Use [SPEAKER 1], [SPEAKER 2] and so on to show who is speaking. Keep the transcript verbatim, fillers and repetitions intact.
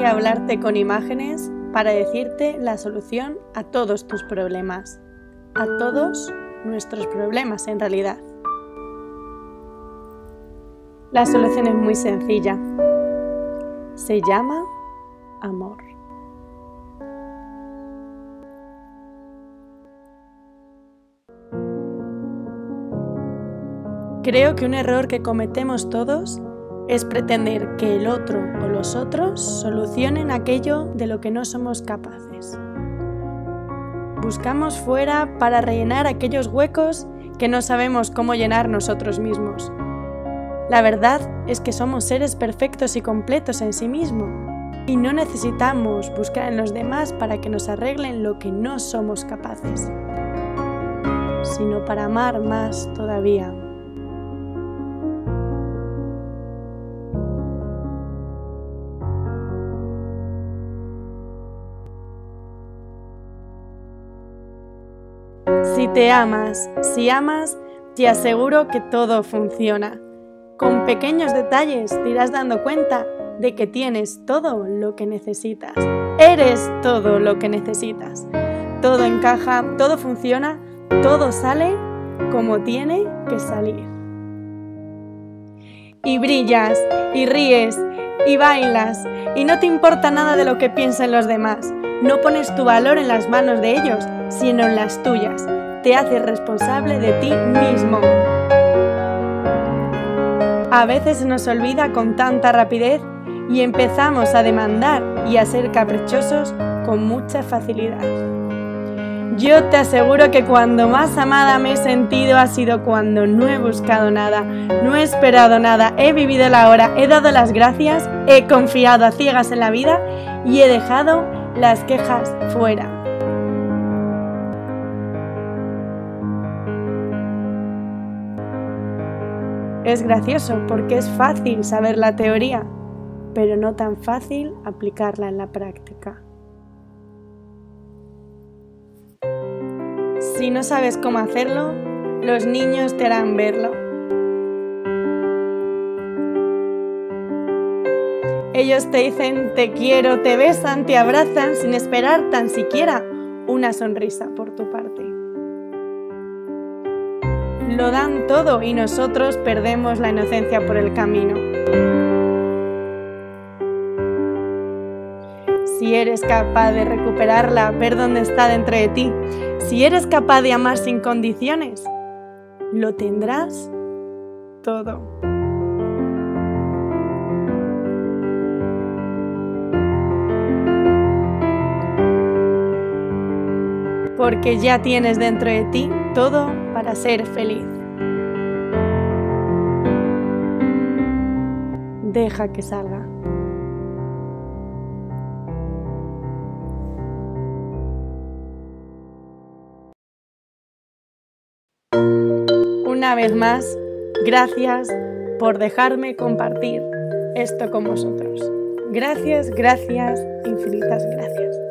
[SPEAKER 1] voy a hablarte con imágenes para decirte la solución a todos tus problemas, a todos nuestros problemas en realidad. La solución es muy sencilla. Se llama amor. Creo que un error que cometemos todos es pretender que el otro o los otros solucionen aquello de lo que no somos capaces. Buscamos fuera para rellenar aquellos huecos que no sabemos cómo llenar nosotros mismos. La verdad es que somos seres perfectos y completos en sí mismos, y no necesitamos buscar en los demás para que nos arreglen lo que no somos capaces, sino para amar más todavía. Si te amas, si amas, te aseguro que todo funciona. Con pequeños detalles te irás dando cuenta de que tienes todo lo que necesitas. Eres todo lo que necesitas. Todo encaja, todo funciona, todo sale como tiene que salir. Y brillas, y ríes, y bailas, y no te importa nada de lo que piensen los demás. No pones tu valor en las manos de ellos, sino en las tuyas. Te haces responsable de ti mismo. A veces se nos olvida con tanta rapidez y empezamos a demandar y a ser caprichosos con mucha facilidad. Yo te aseguro que cuando más amada me he sentido ha sido cuando no he buscado nada, no he esperado nada, he vivido la hora, he dado las gracias, he confiado a ciegas en la vida y he dejado las quejas fuera. Es gracioso porque es fácil saber la teoría, pero no tan fácil aplicarla en la práctica. Si no sabes cómo hacerlo, los niños te harán verlo. Ellos te dicen te quiero, te besan, te abrazan sin esperar tan siquiera una sonrisa por tu parte. Lo dan todo y nosotros perdemos la inocencia por el camino. Si eres capaz de recuperarla, ver dónde está dentro de ti, si eres capaz de amar sin condiciones, lo tendrás todo. Porque ya tienes dentro de ti todo para ser feliz. Deja que salga. Una vez más, gracias por dejarme compartir esto con vosotros. Gracias, gracias, infinitas gracias.